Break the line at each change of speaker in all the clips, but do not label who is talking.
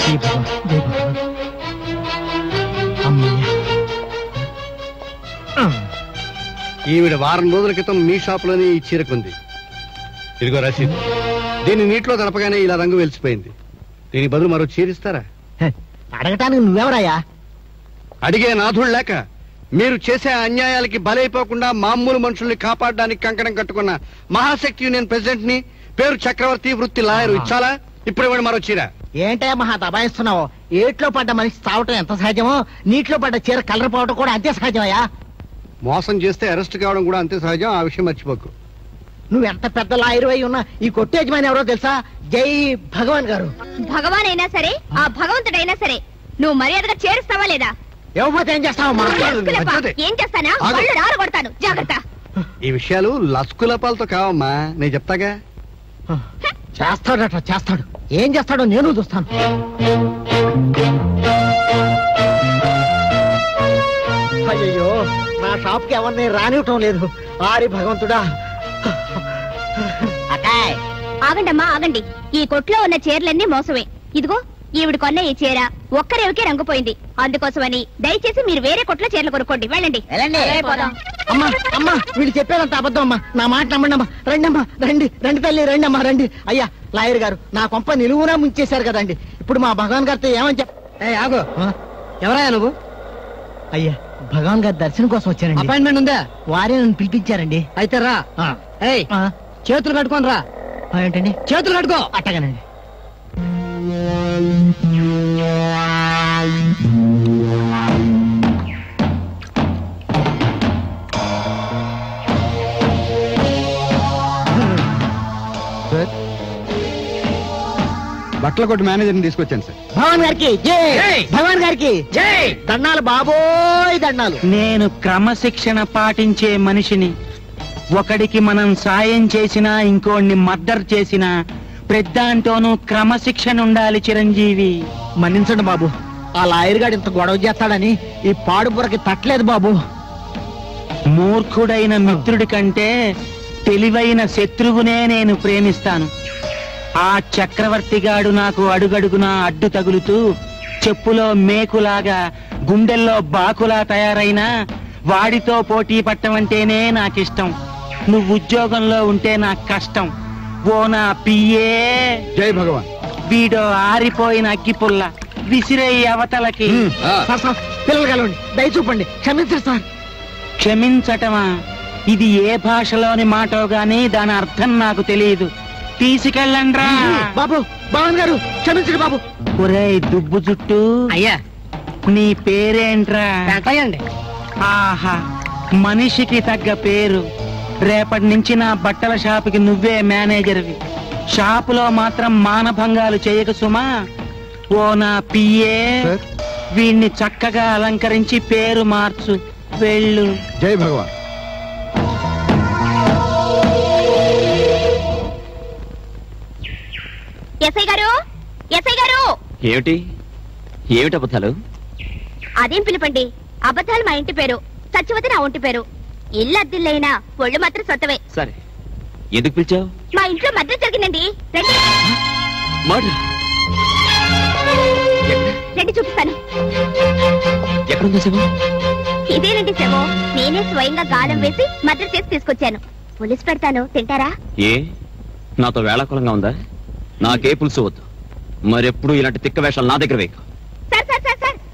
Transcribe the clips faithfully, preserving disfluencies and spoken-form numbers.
ఈవిడ వారం రోజుల క్రితం మీ షాప్ లోనే ఈ చీర కొంది. ఇదిగో రసీదు. దీన్ని నీటిలో తడపగానే ఇలా రంగు వెలిసిపోయింది. దీని బదులు మరో చీరిస్తారా?
అడగటానికి నువ్వెవరాయా?
అడిగే నాథుడు లేక మీరు చేసే అన్యాయాలకి బలైపోకుండా మామూలు మనుషుల్ని కాపాడడానికి కంకణం కట్టుకున్న మహాశక్తి యూనియన్ ప్రెసిడెంట్ ని, పేరు చక్రవర్తి, వృత్తి లాయరు. ఇచ్చాలా? ఇప్పుడు ఇవ్వండి మరో చీర.
ఏంటే మహా దబాయిస్తున్నావు? ఏట్లో పడ్డ మనిషి తావటం ఎంత సహజమో నీటిలో పడ్డ చీర కలర్ పోవటం కూడా అంతే సహజమయ్యా.
మోసం చేస్తే అరెస్ట్ కావడం కూడా అంతే సహజం. ఆ విషయం మర్చిపోకు.
నువ్వు ఎంత పెద్ద లాయరు అయి ఉన్నా ఈ కొట్టు యజమాని ఎవరో తెలుసా? జై భగవాన్ గారు.
భగవాన్ అయినా సరే, ఆ భగవంతుడైనా సరే, నువ్వు మర్యాదగా చేరుస్తావా లేదా?
ఇవ్వకపోతే ఏం చేస్తావమ్మా?
ఏం చేస్తానా? వాళ్ళు రారగొడతాను, జాగ్రత్త.
ఈ విషయాలు లస్కులపాలతో కావమ్మా, నేను చెప్తాగా.
చేస్తాడట, చేస్తాడు. ఏం చేస్తాడో నేను చూస్తాను. అయ్యో, నా షాప్ కి ఎవరిని రానివ్వటం లేదు. ఆరి భగవంతుడా.
ఆగండమ్మా, ఆగండి. ఈ కొట్లో ఉన్న చీరలన్నీ మోసమే. ఇదిగో ఈవిడ కొన్న ఈ చీర ఒక్కరేవికే రంగుపోయింది. అందుకోసమని దయచేసి మీరు వేరే కొట్లో చీరలు కొనుక్కోండి. వెళ్ళండి.
అమ్మా అమ్మా, వీళ్ళు చెప్పేదంత అబద్ధం అమ్మా. నా మాట నమ్మండి అమ్మా. రండి అమ్మా, రండి రండి తల్లి, రండి అమ్మా, రండి. అయ్యా లాయర్ గారు, నా కొంప నిలువునా ముంచేశారు కదండి. ఇప్పుడు మా భగవాన్ గారితో ఏమని చెప్.
ఆగో, ఎవరయ్యా నువ్వు?
అయ్యా, భగవాన్ గారి దర్శనం కోసం వచ్చానండి.
అపాయింట్మెంట్ ఉందా?
వారే నన్ను పిలిపించారండి.
అయితే రా. ఏయ్, చేతులు కట్టుకొని రా.
ఏంటండి?
చేతులు కట్టుకో.
అట్టగానండి.
బట్టల కొట్టు మేనేజర్ని తీసుకొచ్చాను సార్.
భగవాన్ గారికి జై, భగవాన్ గారికి జై. దండాలు బాబోయ్, దండాలు.
నేను క్రమశిక్షణ పాటించే మనిషిని. ఒకడికి మనం సాయం చేసినా, ఇంకోడిని మర్డర్ చేసినా ప్రతిదాంతోనూ క్రమశిక్షణ ఉండాలి చిరంజీవి.
మన్నించండి బాబు, ఆ లాయర్ గారు ఇంత గొడవ చేస్తాడని ఈ పాడుబురకి తట్టలేదు బాబు.
మూర్ఖుడైన మిత్రుడి కంటే తెలివైన శత్రువునే నేను ప్రేమిస్తాను. ఆ చక్రవర్తిగాడు నాకు అడుగడుగునా అడ్డు తగులుతూ చెప్పులో మేకులాగా గుండెల్లో బాకులా తయారైనా వాడితో పోటీ పట్టమంటేనే నాకిష్టం. నువ్వు ఉద్యోగంలో ఉంటే నాకు కష్టం. ఓ నా పియ్యే.
జై భగవాన్.
వీడో ఆరిపోయిన అగ్గిపుల్ల, విసిరే అవతలకి.
పిల్లలు కలవండి, దయ చూపండి, క్షమించండి సార్.
క్షమించటమా? ఇది ఏ భాషలోని మాటో గాని దాని అర్థం నాకు తెలియదు. తీసుకెళ్ళండ్రా.
బాబు, భగవాన్ గారు క్షమించండి బాబు.
ఒరేయ్ దుబ్బు జుట్టు,
అయ్యా
నీ పేరేంట్రా?
వెంకయ్యండి.
ఆహా, మనిషికి తగ్గ పేరు. రేపటి నుంచి నా బట్టల షాపుకి నువ్వే మేనేజర్వి. షాపులో మాత్రం మానభంగాలు చేయక సుమా. ఓ నా పియ్యే, వీణ్ణి చక్కగా అలంకరించి పేరు మార్చు. వెళ్ళు.
జై భగవాన్.
ఎస్ఐ గారు, ఎస్ఐ గారు.
ఏమిటి ఏమిటి అబద్ధాలు?
అదేం పిలుపండి, అబద్ధాలు మా ఇంటి పేరు, సత్యవతి నా ఒంటి పేరు. ఇల్లు అద్దిల్లైనా ఒళ్ళు మాత్రం సొత్తవే.
సరే, ఎందుకు పిలిచావు?
మా ఇంట్లో మద్ర జరిగిందండి. రండి రండి, చూపిస్తాను.
ఎక్కడుందా శవం?
ఇదేనండి శవం. నేనే స్వయంగా గాలం వేసి మద్ర చేసి తీసుకొచ్చాను. పులుసు పెడతాను, తింటారా?
ఏ నాతో వేళాకులంగా ఉందా? నాకే పులుసు వద్దు. మరెప్పుడు ఇలాంటి తిక్క వేషాలు నా దగ్గర వేయకు.
సార్ సార్ సార్ సార్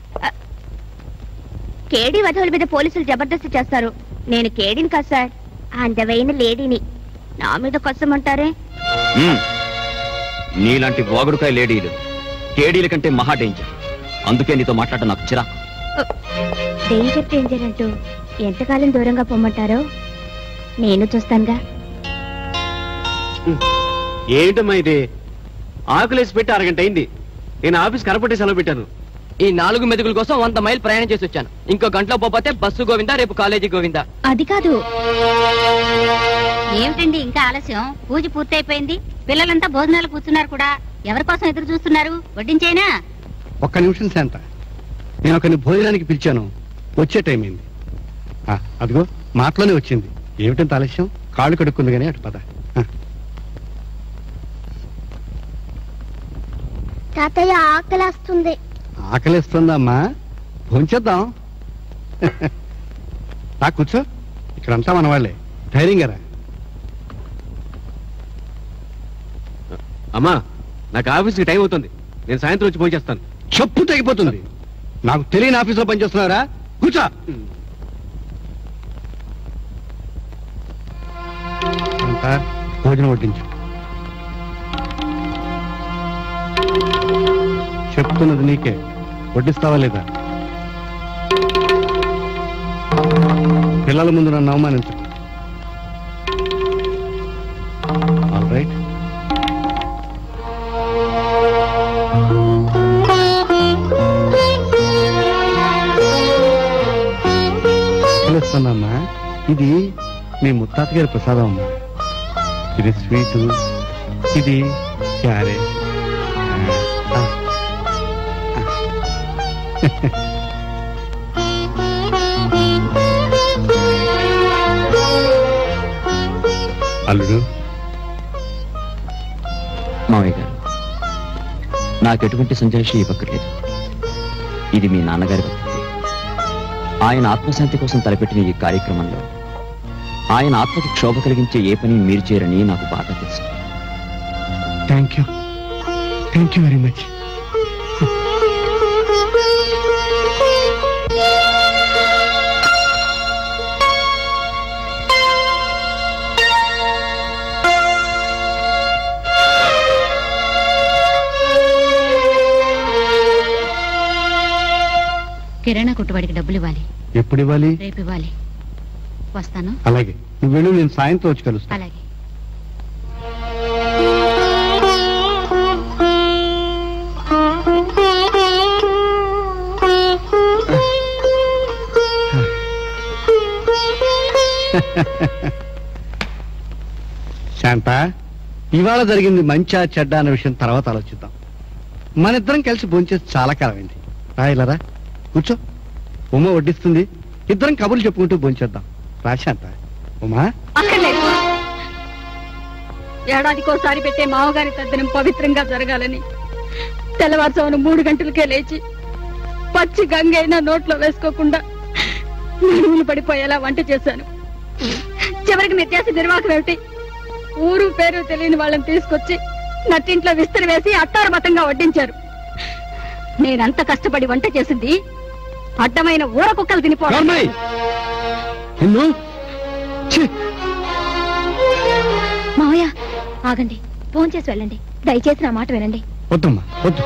కేడీ వధవుల మీద పోలీసులు జబర్దస్త్ చేస్తారు. నేను కేడీని కాదు సార్, అందమైన లేడీని. నా మీద కష్టమంటారే?
నీలాంటి వాగుడుకాయ లేడీలు కేడీల కంటే మహా డేంజర్. అందుకే నీతో మాట్లాడటం నాకు చిరాకు.
డేంజర్ డేంజర్ అంటూ ఎంతకాలం దూరంగా పొమ్మంటారో నేను చూస్తానుగా.
ఏంటమ్మా ఇది? ఆకులేసి పెట్టి అరగంట అయింది. నేను ఆఫీస్ కనపట్టి సెలవు పెట్టాను.
ఈ నాలుగు మెతుకుల కోసం వంద మైల్ ప్రయాణం చేసి వచ్చాను. ఇంకో గంటలో పోతే బస్సు గోవిందా, రేపు కాలేజీ గోవిందా.
అది కాదు. ఏమిటండి ఇంకా ఆలస్యం? పూజ పూర్తయిపోయింది, పిల్లలంతా భోజనాలు కూర్చున్నారు కూడా. ఎవరి కోసం ఎదురు చూస్తున్నారు? వడ్డించేనా?
ఒక్క నిమిషం శాంత, నేను ఒకరిని భోజనానికి పిలిచాను, వచ్చే టైం అయింది. అదిగో మాటలోనే వచ్చింది. ఏమిటంత ఆలస్యం? కాళ్ళు కడుక్కుంది కానీ అటు పద.
తాతయ్య ఆకలేస్తుంది.
ఆకలిస్తుందమ్మా, భోంచేద్దాం. రా కూర్చో, ఇక్కడంతా మన వాళ్ళే, ధైర్యంగా రా.
అమ్మా, నాకు ఆఫీస్కి టైం అవుతుంది, నేను సాయంత్రం వచ్చి ఫోన్ చేస్తాను.
చెప్పు తెగిపోతుంది. నాకు తెలియని ఆఫీసులో పనిచేస్తున్నారా? కూర్చో. అంతా భోజనం వడ్డించు. చెప్తున్నది నీకే, వడ్డిస్తావా లేదా? పిల్లల ముందు నన్ను అవమానించు. All right. పిలుస్తానమ్మా, ఇది మీ ముత్తాత గారి ప్రసాదం అమ్మా. ఇది స్వీటు, ఇది క్యారెట్. అల్లుడు.
మావయ్య గారు, నాకు ఎటువంటి సంజాయిషి ఇవ్వక్కర్లేదు. ఇది మీ నాన్నగారి భక్తి. ఆయన ఆత్మశాంతి కోసం తలపెట్టిన ఈ కార్యక్రమంలో ఆయన ఆత్మకి క్షోభ కలిగించే ఏ పని మీరు చేయరని నాకు బాగా తెలుసు.
Thank you, thank you very much.
కిరాణా కొట్టువాడికి డబ్బులు ఇవ్వాలి.
ఎప్పుడు ఇవ్వాలి?
రేపు ఇవ్వాలి. వస్తాను.
అలాగే, నువ్వు వెళ్ళు, నేను సాయంత్రం వచ్చి కలుస్తాను.
అలాగే.
శాంత, ఇవాళ జరిగింది మంచా చెడ్డ అనే విషయం తర్వాత ఆలోచిద్దాం. మన ఇద్దరం కలిసి భోంచేసి చాలా కాలమైంది. రా, ఇలా రా, కూర్చో. ఉమ వడ్డిస్తుంది, ఇద్దరం కబుర్లు చెప్పుకుంటూ భోంచేద్దాం. రా శాంత. ఉమా,
అక్కర్లేదు. ఏడాదికోసారి పెట్టే మామగారి తద్దినం పవిత్రంగా జరగాలని తెల్లవారుజామున మూడు గంటలకే లేచి పచ్చి గంగైనా నోట్లో వేసుకోకుండా నడుములు పడిపోయేలా వంట చేశాను. చివరికి నిత్యాస నిర్వాహకం ఏమిటి, ఊరు పేరు తెలియని వాళ్ళని తీసుకొచ్చి నట్టింట్లో విస్తరి వేసి అట్టారమతంగా వడ్డించారు. నేనంత కష్టపడి వంట చేసింది అడ్డమైన ఊర కుక్కలు తినిపోవడం.
మావయ్య, ఆగండి, ఫోన్ చేసి వెళ్ళండి. దయచేసి నా మాట వినండి.
వద్దమ్మా, వద్దు.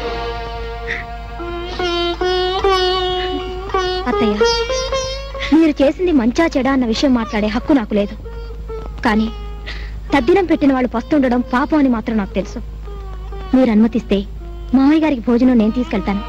అత్తయ్య, మీరు చేసింది మంచా చెడా అన్న విషయం మాట్లాడే హక్కు నాకు లేదు. కానీ తద్దినం పెట్టిన వాళ్ళు పస్తుండడం పాపం అని మాత్రం నాకు తెలుసు. మీరు అనుమతిస్తే మావయ్య గారికి భోజనం నేను తీసుకెళ్తాను.